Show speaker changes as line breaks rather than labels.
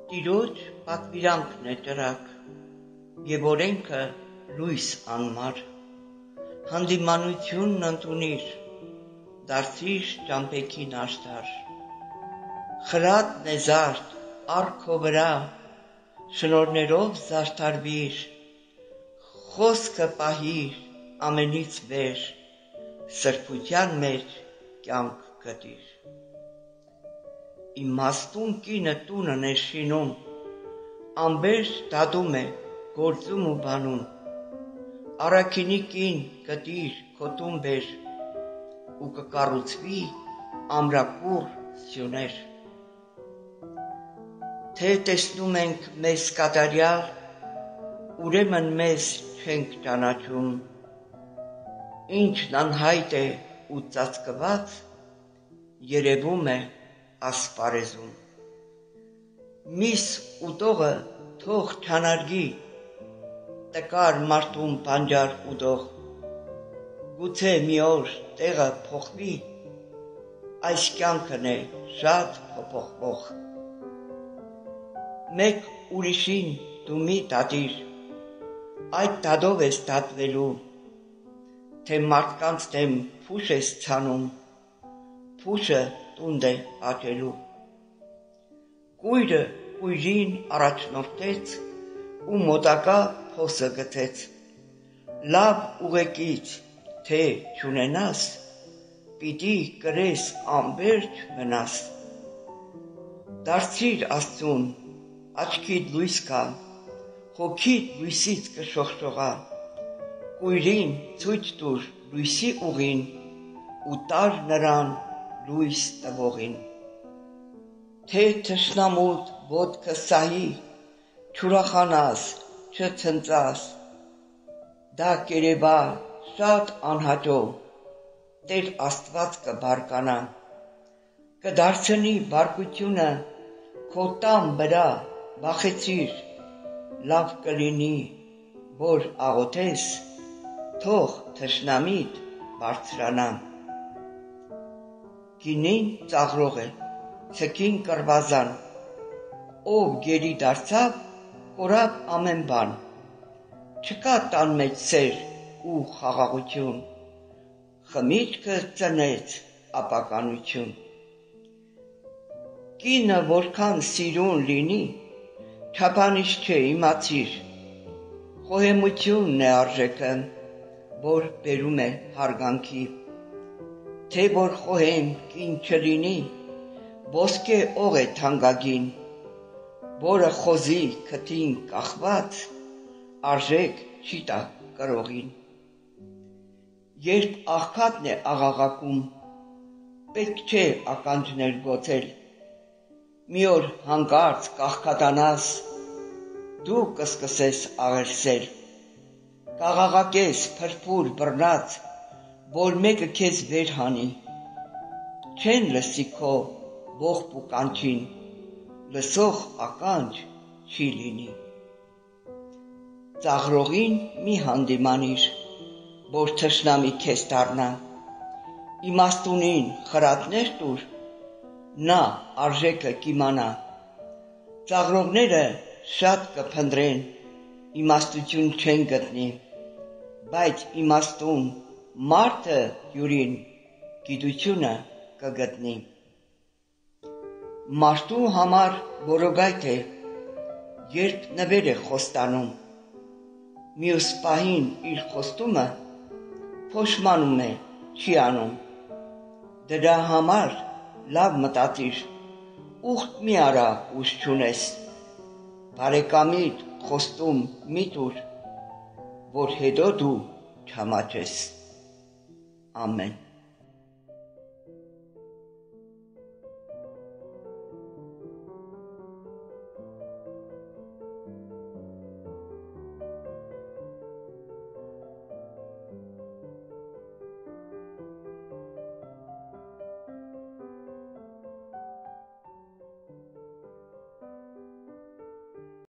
Տիրոջ պատվիրանքն է տրակ, և օրենքը լույս անմար, հանդիմանությունն ընդունիր, դարձիր ճամպեքին աշտար, խրատն է զարդ, առ քո վրա, շնորներով զարդարվիր, խոսքը պահիր ամենից վեր, սրբության մեջ կյանք գտիր։ Իմաստուն կինը տունը ներշինում, անբերջ դադում է գործում ու բանում, առաքինի կին գտիր քո տուն բեր, ու կկառուցվի ամրակուռ սյուներ։ Թե տեսնում ենք մեզ կատարյալ, ուրեմն մեզ չենք ճանաչում, ինչն անհայտ է ու ծածկված, երևում է ասպարեզում։ Միս ուտողը թող չանարգի, տկար մարդուն բանջար ուտող, գուցե մի օր տեղը փոխվի, այս կյանքն է շատ փոփոխվող։ Մեկ ուրիշին դու մի դատիր, այդ դադով ես դատվելու, թե մարդկանց դեմ փուշ ես ցանում, փուշը տունդ է աճելու։ Կույրը կույրին առաջնորդեց ու մոտակա փոսը գցեց, լավ ուղեկից թե չունենաս, պիտի կրես անբերջ վնաս։ Դարձիր Աստծուն, աչքիդ լույս կա, հոգիդ լույսից կշողշողա, կույրին ցույց տուր լույսի ուղին ու տար նրան լույս տվողին։ Թե թշնամուդ ոտքը սահի, չուրախանաս, չցնծաս, դա կերևա շատ անհաճո, Տեր Աստված կբարկանա, կդարձնի բարկությունը քո տան վրա, վախեցիր, լավ կլինի, որ աղոթես, թող թշնամիդ բարձրանա։ Գինին ծաղրող է, ցքին կռվազան, ով գերի դարձավ, կորավ ամեն բան, չկա տան մեջ սեր ու խաղաղություն, խմիչքը ծնեց ապականություն։ Կինը որքան սիրուն լինի, չափանիշ չէ իմացիր, խոհեմությունն է արժեքը, որ բերում է հարգանքի, թե որ խոհեմ կին չլինի, ոսկե օղ է թանկագին, որը խոզի քթին կախված, արժեք չի տա կրողին։ Երբ աղքատն է աղաղակում, պետք չէ ականջներ գոցել, մի օր հանկարծ կաղքատանաս, դու կսկսես աղերսել, կաղաղակես փրփուր բռնած, որ մեկը քեզ վեր հանի, չեն լսի քո ողբ ու կանչին, լսող ականջ չի լինի։ Ծաղրողին մի հանդիմանիր, որ թշնամի քեզ դառնա, իմաստունին խրատներ տուր, նա արժեքը կիմանա, ծաղրողները շատ կփնտրեն, իմաստություն չեն գտնի, բայց իմաստուն մարդը յուրին գիտությունը կգտնի։ Մարդու համար որոգայթ է, երբ նվեր է խոստանում, մյուս պահին իր խոստումը փոշմանում է, չի անում, դրա համար լավ մտածիր, ուխտ մի արա ուժ չունես, բարեկամիդ խոստում մի տուր, որ հետո դու չամաչես։ Ամեն։